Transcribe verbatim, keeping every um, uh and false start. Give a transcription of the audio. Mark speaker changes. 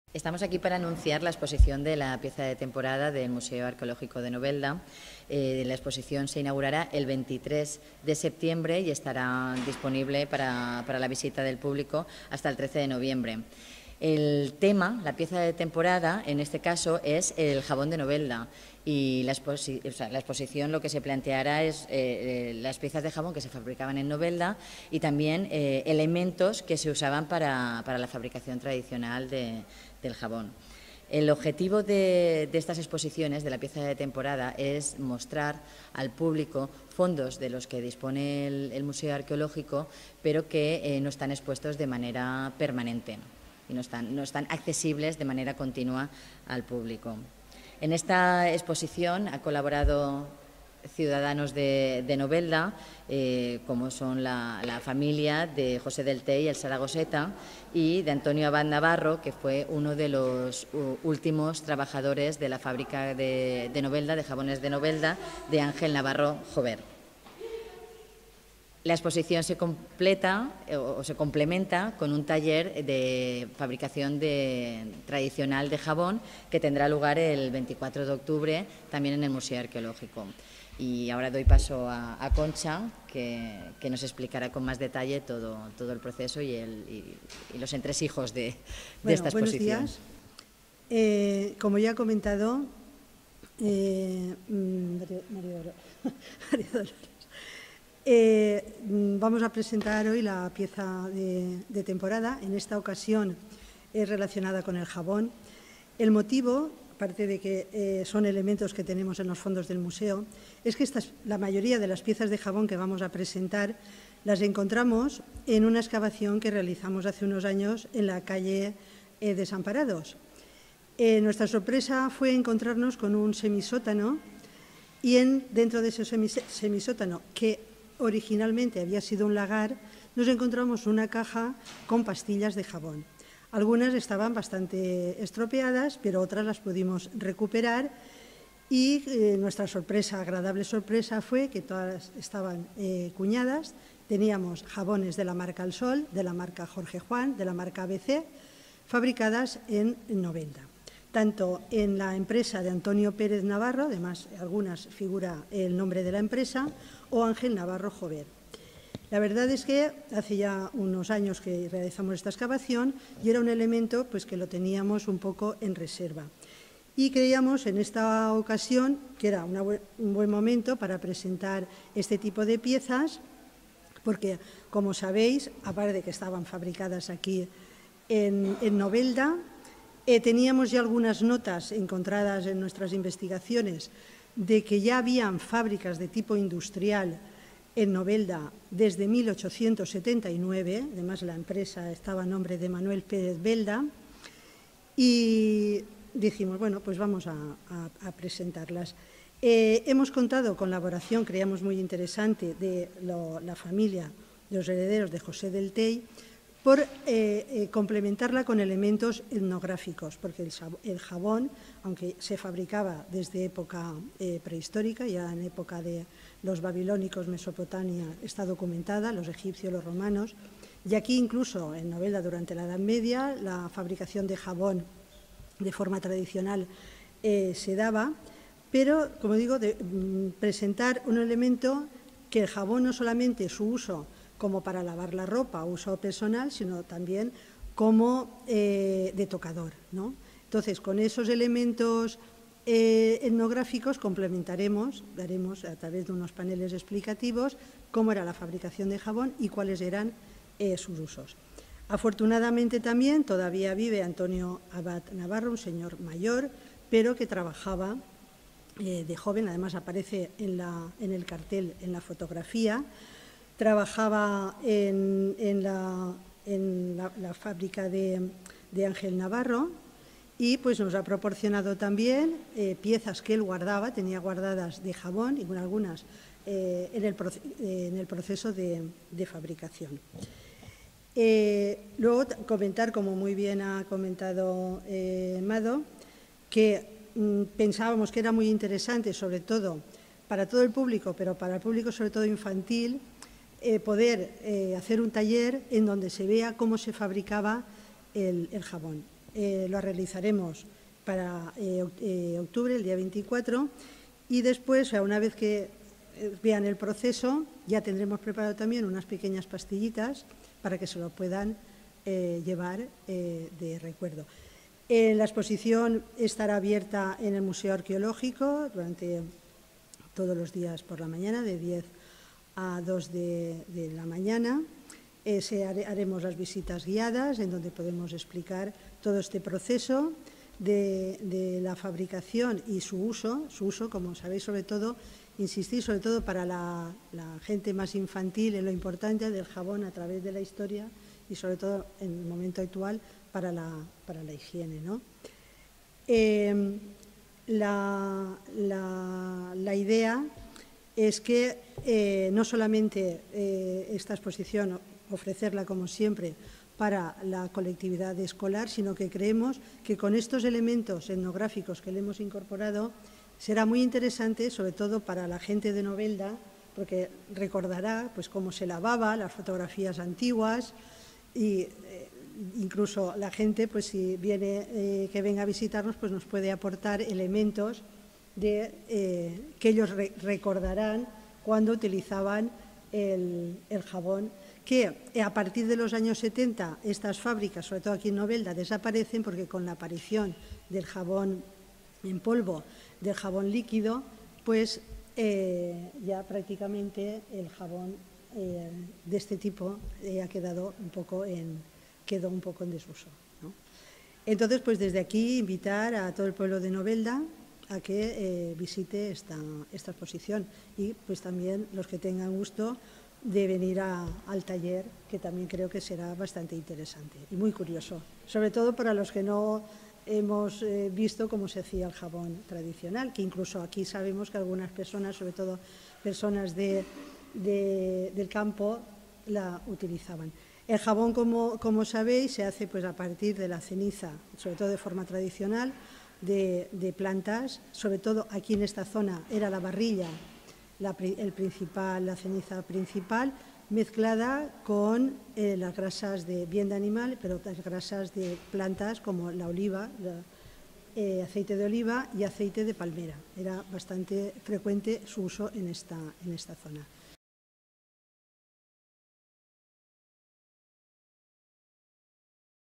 Speaker 1: Estamos aquí para anunciar la exposición de la pieza de temporada del Museo Arqueológico de Novelda. Eh, la exposición se inaugurará el veintitrés de septiembre y estará disponible para, para la visita del público hasta el trece de noviembre. El tema, la pieza de temporada, en este caso, es el jabón de Novelda. Y la, exposi o sea, la exposición lo que se planteará es eh, eh, las piezas de jabón que se fabricaban en Novelda y también eh, elementos que se usaban para, para la fabricación tradicional de, del jabón. El objetivo de, de estas exposiciones, de la pieza de temporada, es mostrar al público fondos de los que dispone el, el Museo Arqueológico, pero que eh, no están expuestos de manera permanente y no están, no están accesibles de manera continua al público. En esta exposición ha colaborado ciudadanos de, de Novelda, eh, como son la, la familia de José del Tey y el Saragoseta, y de Antonio Abad Navarro, que fue uno de los uh, últimos trabajadores de la fábrica de, de Novelda, de jabones de Novelda, de Ángel Navarro Jover. La exposición se completa o se complementa con un taller de fabricación de, tradicional de jabón que tendrá lugar el veinticuatro de octubre también en el Museo Arqueológico. Y ahora doy paso a, a Concha, que, que nos explicará con más detalle todo, todo el proceso y, el, y, y los entresijos de, de
Speaker 2: bueno,
Speaker 1: esta exposición.
Speaker 2: Buenos días. Eh, como ya ha comentado, eh, María, María, María Dolores, Eh, vamos a presentar hoy la pieza de, de temporada. En esta ocasión es relacionada con el jabón. El motivo, aparte de que eh, son elementos que tenemos en los fondos del museo, es que estas, la mayoría de las piezas de jabón que vamos a presentar las encontramos en una excavación que realizamos hace unos años en la calle eh, Desamparados. Eh, nuestra sorpresa fue encontrarnos con un semisótano y en, dentro de ese semis, semisótano, que originalmente había sido un lagar, nos encontramos una caja con pastillas de jabón. Algunas estaban bastante estropeadas, pero otras las pudimos recuperar y eh, nuestra sorpresa, agradable sorpresa, fue que todas estaban eh, cuñadas. Teníamos jabones de la marca El Sol, de la marca Jorge Juan, de la marca A B C, fabricadas en Novelda. Tanto en la empresa de Antonio Pérez Navarro, además algunas figura el nombre de la empresa, o Ángel Navarro Jover. La verdad es que hace ya unos años que realizamos esta excavación y era un elemento pues, que lo teníamos un poco en reserva. Y creíamos en esta ocasión que era una bu- un buen momento para presentar este tipo de piezas, porque, como sabéis, aparte de que estaban fabricadas aquí en, en Novelda, Eh, teníamos ya algunas notas encontradas en nuestras investigaciones de que ya habían fábricas de tipo industrial en Novelda desde mil ochocientos setenta y nueve, además la empresa estaba a nombre de Manuel Pérez Belda, y dijimos, bueno, pues vamos a, a, a presentarlas. Eh, hemos contado con colaboración, creíamos muy interesante, de lo, la familia de los herederos de José del Tey, por eh, eh, complementarla con elementos etnográficos, porque el, el jabón, aunque se fabricaba desde época eh, prehistórica, ya en época de los babilónicos, Mesopotamia, está documentada, los egipcios, los romanos, y aquí incluso en Novelda durante la Edad Media la fabricación de jabón de forma tradicional eh, se daba, pero, como digo, de, mm, presentar un elemento que el jabón no solamente su uso como para lavar la ropa, uso personal, sino también como eh, de tocador, ¿no? Entonces, con esos elementos eh, etnográficos complementaremos, daremos a través de unos paneles explicativos cómo era la fabricación de jabón y cuáles eran eh, sus usos. Afortunadamente también todavía vive Antonio Abad Navarro, un señor mayor, pero que trabajaba eh, de joven, además aparece en, la, en el cartel, en la fotografía. Trabajaba en, en, la, en la, la fábrica de, de Ángel Navarro y pues, nos ha proporcionado también eh, piezas que él guardaba, tenía guardadas de jabón y bueno, algunas eh, en, el, eh, en el proceso de, de fabricación. Eh, luego comentar, como muy bien ha comentado eh, Mado, que mm, pensábamos que era muy interesante, sobre todo para todo el público, pero para el público sobre todo infantil, Eh, poder eh, hacer un taller en donde se vea cómo se fabricaba el, el jabón. eh, lo realizaremos para eh, eh, octubre, el día veinticuatro, y después, o sea, una vez que vean el proceso, ya tendremos preparado también unas pequeñas pastillitas para que se lo puedan eh, llevar eh, de recuerdo. Eh, la exposición estará abierta en el Museo Arqueológico durante todos los días por la mañana, de diez a dos de, de la mañana. Eh, se hare, haremos las visitas guiadas, en donde podemos explicar todo este proceso de, de la fabricación y su uso, su uso, como sabéis, sobre todo, insistir sobre todo para la, la gente más infantil en lo importante del jabón a través de la historia y sobre todo en el momento actual para la, para la higiene, ¿no? Eh, la, la, la idea es que eh, no solamente eh, esta exposición ofrecerla como siempre para la colectividad escolar, sino que creemos que con estos elementos etnográficos que le hemos incorporado será muy interesante, sobre todo para la gente de Novelda, porque recordará pues, cómo se lavaba, las fotografías antiguas, y eh, incluso la gente, pues si viene eh, que venga a visitarnos, pues nos puede aportar elementos de, eh, que ellos re recordarán cuando utilizaban el, el jabón, que a partir de los años setenta estas fábricas, sobre todo aquí en Novelda, desaparecen porque con la aparición del jabón en polvo, del jabón líquido, pues eh, ya prácticamente el jabón eh, de este tipo eh, ha quedado un poco en, quedó un poco en desuso, ¿no? Entonces, pues desde aquí invitar a todo el pueblo de Novelda a que eh, visite esta, esta exposición y pues también los que tengan gusto de venir a, al taller, que también creo que será bastante interesante y muy curioso, sobre todo para los que no hemos eh, visto cómo se hacía el jabón tradicional, que incluso aquí sabemos que algunas personas, sobre todo personas de, de, del campo, la utilizaban. El jabón, como, como sabéis, se hace pues, a partir de la ceniza, sobre todo de forma tradicional, de, de plantas, sobre todo aquí en esta zona era la barrilla, la, el principal, la ceniza principal, mezclada con eh, las grasas de bien de animal, pero las grasas de plantas como la oliva, la, eh, aceite de oliva y aceite de palmera. Era bastante frecuente su uso en esta, en esta zona.